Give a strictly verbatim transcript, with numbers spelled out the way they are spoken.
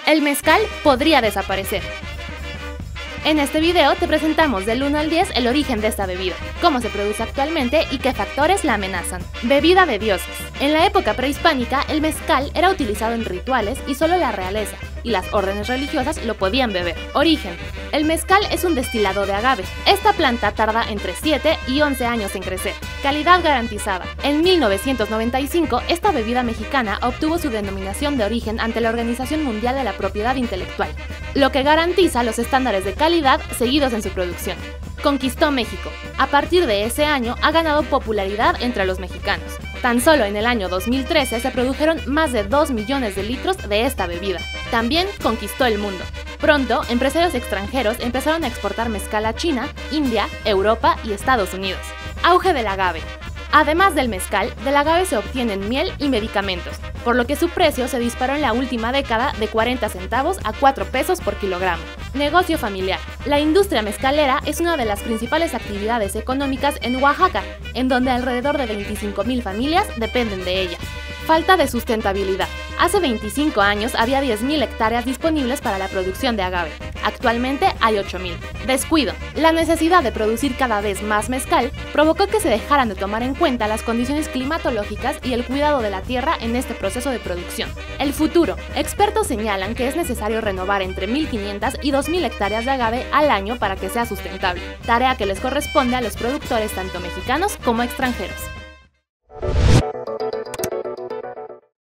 El mezcal podría desaparecer. En este video te presentamos del uno al diez el origen de esta bebida, cómo se produce actualmente y qué factores la amenazan. Bebida de dioses. En la época prehispánica, el mezcal era utilizado en rituales y solo la realeza y las órdenes religiosas lo podían beber. Origen. El mezcal es un destilado de agave. Esta planta tarda entre siete y once años en crecer. Calidad garantizada. En mil novecientos noventa y cinco, esta bebida mexicana obtuvo su denominación de origen ante la Organización Mundial de la Propiedad Intelectual, lo que garantiza los estándares de calidad seguidos en su producción. Conquistó México. A partir de ese año ha ganado popularidad entre los mexicanos. Tan solo en el año dos mil trece se produjeron más de dos millones de litros de esta bebida. También conquistó el mundo. Pronto, empresarios extranjeros empezaron a exportar mezcal a China, India, Europa y Estados Unidos. Auge del agave. Además del mezcal, del agave se obtienen miel y medicamentos, por lo que su precio se disparó en la última década de cuarenta centavos a cuatro pesos por kilogramo. Negocio familiar. La industria mezcalera es una de las principales actividades económicas en Oaxaca, en donde alrededor de veinticinco mil familias dependen de ella. Falta de sustentabilidad. Hace veinticinco años había diez mil hectáreas disponibles para la producción de agave. Actualmente hay ocho mil. Descuido. La necesidad de producir cada vez más mezcal provocó que se dejaran de tomar en cuenta las condiciones climatológicas y el cuidado de la tierra en este proceso de producción. El futuro. Expertos señalan que es necesario renovar entre mil quinientas y dos mil hectáreas de agave al año para que sea sustentable, tarea que les corresponde a los productores tanto mexicanos como extranjeros.